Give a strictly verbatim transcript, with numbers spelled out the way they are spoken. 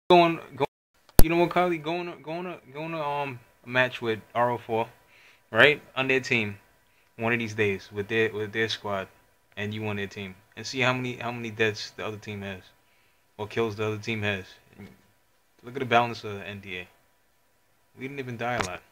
Going, going. You know what, Kylie? Going, to, going, to, going to um a match with R O four, right, on their team, one of these days with their with their squad, and you on their team, and see how many how many deaths the other team has, or kills the other team has. Look at the balance of the N D A. We didn't even die a lot.